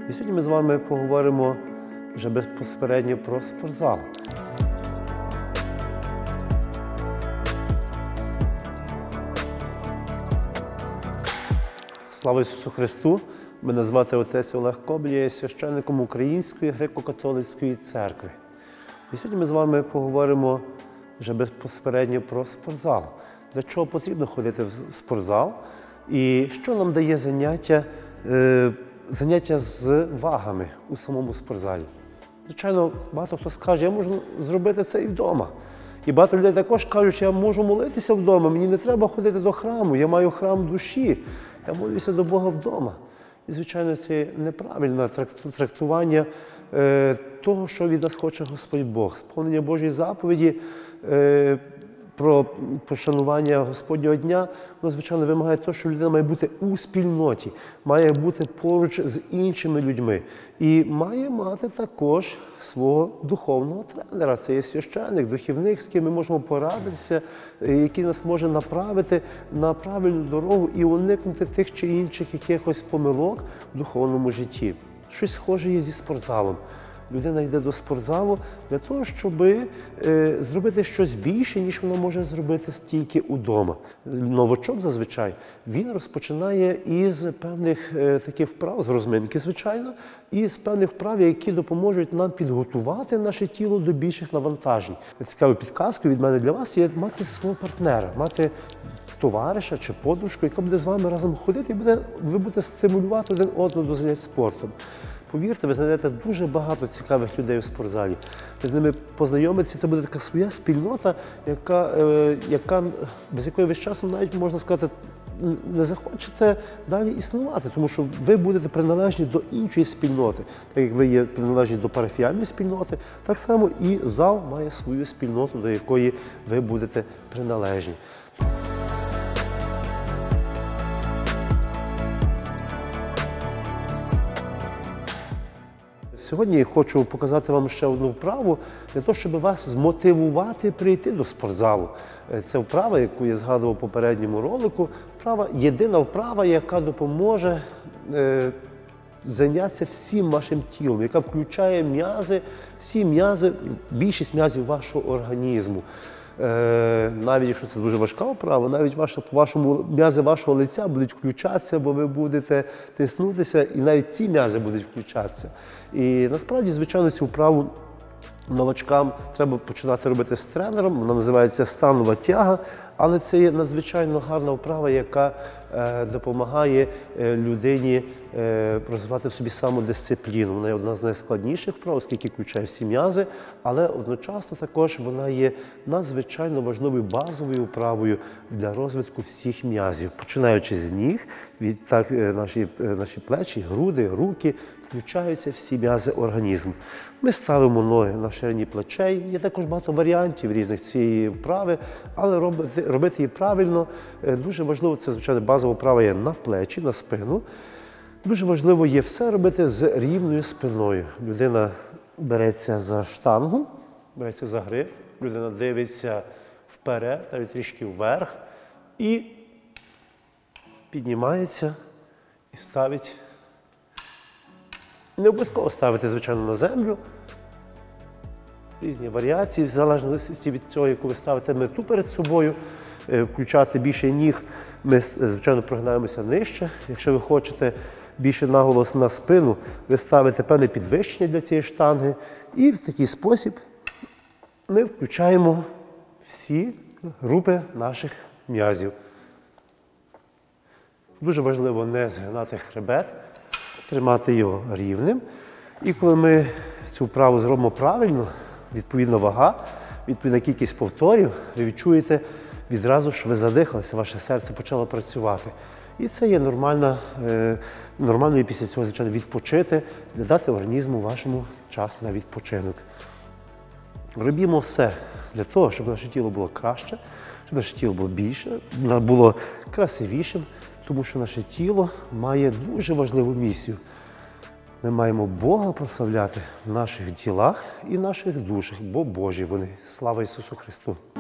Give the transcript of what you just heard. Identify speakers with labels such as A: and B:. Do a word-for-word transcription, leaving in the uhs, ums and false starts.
A: І сьогодні ми з вами поговоримо вже безпосередньо про спортзал. Слава Ісусу Христу! Мене звати отець Олег Кобль, я є священником Української греко-католицької церкви. І сьогодні ми з вами поговоримо вже безпосередньо про спортзал. Для чого потрібно ходити в спортзал і що нам дає заняття, е, заняття з вагами у самому спортзалі. Звичайно, багато хто скаже, я можу зробити це і вдома. І багато людей також кажуть, що я можу молитися вдома, мені не треба ходити до храму, я маю храм душі, я молюся до Бога вдома. І, звичайно, це неправильне трактування е, того, що від нас хоче Господь Бог. Сповнення Божої заповіді е, про пошанування Господнього дня, воно, звичайно, вимагає того, що людина має бути у спільноті, має бути поруч з іншими людьми. І має мати також свого духовного тренера. Це є священник, духівник, з ким ми можемо порадитися, який нас може направити на правильну дорогу і уникнути тих чи інших якихось помилок в духовному житті. Щось схоже є зі спортзалом. Людина йде до спортзалу для того, щоб е, зробити щось більше, ніж вона може зробити тільки удома. Новачок зазвичай, він розпочинає із певних е, таких вправ, з розминки, звичайно, і з певних вправ, які допоможуть нам підготувати наше тіло до більших навантажень. Цікавою підказкою від мене для вас є мати свого партнера, мати товариша чи подружку, яка буде з вами разом ходити, і буде, ви будете стимулювати один одного до занять спортом. Повірте, ви знайдете дуже багато цікавих людей у спортзалі. Ви з ними познайомитеся, це буде така своя спільнота, яка, е, яка, без якої ви з часом навіть, можна сказати, не захочете далі існувати, тому що ви будете приналежні до іншої спільноти. Так як ви є приналежні до парафіальної спільноти, так само і зал має свою спільноту, до якої ви будете приналежні. Сьогодні я хочу показати вам ще одну вправу для того, щоб вас змотивувати прийти до спортзалу. Це вправа, яку я згадував у попередньому ролику. Вправа, єдина вправа, яка допоможе е, зайнятися всім вашим тілом, яка включає м'язи, всі м'язи, більшість м'язів вашого організму. Е, навіть якщо це дуже важка вправа, навіть ваша, по вашому, м'язи вашого лиця будуть включатися, бо ви будете тиснутися, і навіть ці м'язи будуть включатися. І насправді, звичайно, цю вправу новачкам треба починати робити з тренером, вона називається станова тяга, але це є надзвичайно гарна вправа, яка е, допомагає е, людині е, розвивати в собі самодисципліну. Вона є одна з найскладніших вправ, оскільки включає всі м'язи, але одночасно також вона є надзвичайно важливою базовою вправою для розвитку всіх м'язів. Починаючи з ніг, відтак е, наші, е, наші плечі, груди, руки, включаються всі м'язи організму. Ми ставимо ноги на ширині плечей. Є також багато варіантів різних цієї вправи, але робити, робити її правильно дуже важливо. Це, звичайно, базова вправа є на плечі, на спину. Дуже важливо є все робити з рівною спиною. Людина береться за штангу, береться за гриф, людина дивиться вперед, навіть трішки вверх і піднімається і ставить. Не обов'язково ставити, звичайно, на землю. Різні варіації, в залежності від цього, яку ви ставите мету перед собою, включати більше ніг, ми, звичайно, прогинаємося нижче. Якщо ви хочете більше наголос на спину, ви ставите певне підвищення для цієї штанги. І в такий спосіб ми включаємо всі групи наших м'язів. Дуже важливо не згинати хребет, тримати його рівним. І коли ми цю вправу зробимо правильно, відповідно вага, відповідна кількість повторів, ви відчуєте відразу, що ви задихалися, ваше серце почало працювати. І це є нормально, е, нормально і після цього, звичайно, відпочити, дати організму вашому час на відпочинок. Робімо все для того, щоб наше тіло було краще, щоб наше тіло було більше, було красивішим, тому що наше тіло має дуже важливу місію. Ми маємо Бога прославляти в наших тілах і наших душах, бо Божі вони. Слава Ісусу Христу!